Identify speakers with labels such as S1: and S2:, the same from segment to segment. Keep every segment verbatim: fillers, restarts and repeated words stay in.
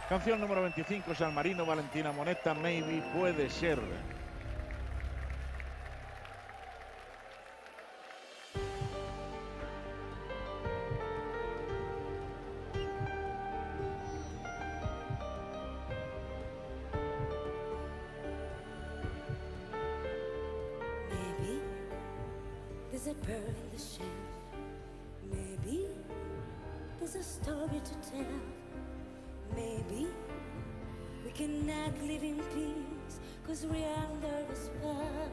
S1: Canción número veinticinco, San Marino, Valentina Monetta, Maybe, Puede Ser.
S2: Maybe there's a bird in the shell. Maybe there's a story to tell. Maybe we cannot live in peace cause we're under a spell.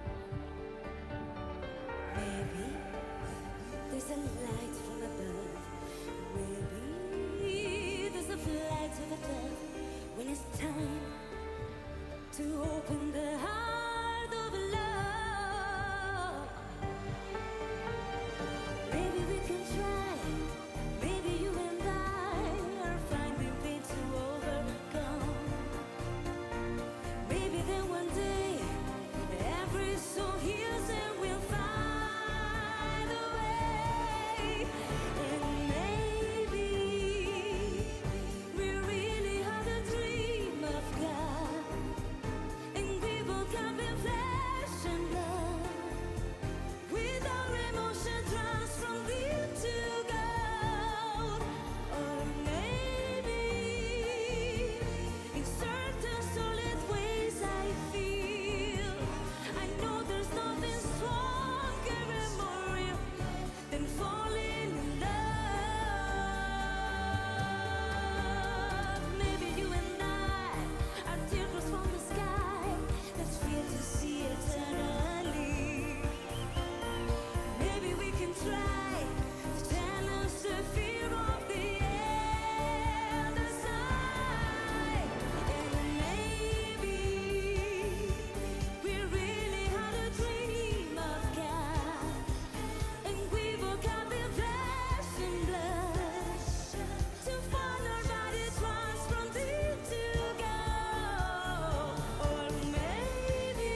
S2: Maybe there's a light from above. Maybe there's a flight of a dove. When it's time to open the heart of love, maybe we can try. Maybe you and I are finding pain to overcome. Maybe then one day every soul heals and we'll find a way. And maybe we really had a dream of God, and we woke up in flesh and blood, with our emotion transformed into gold. Or maybe in certain solid ways I feel I know there's nothing stronger and more real than falling in love. Maybe you and I are teardrops from the sky that's feel to see eternally. Maybe we can try to challenge the fear of the other side. And maybe we really had a dream of God, and we woke up in flesh and blood to find our body transformed into gold. Or maybe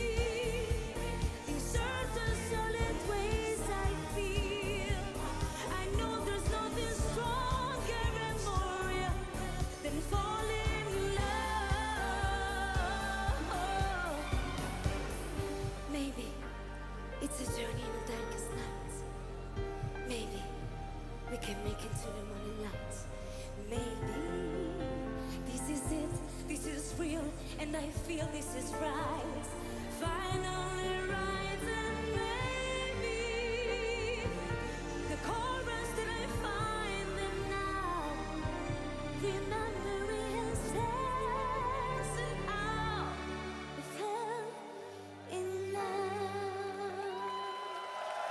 S2: in certain solid ways I feel I know there's nothing stronger and more real than falling in love. Maybe it's a journey in the darkest nights. Maybe we can make it to the morning light. Maybe this is it, this is real, and I feel this is right. Finally right. And maybe the chorus that I find and now remembering and says it out. I fell in love.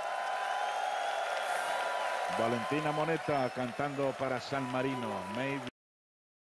S1: Valentina Monetta cantando para San Marino, Maybe.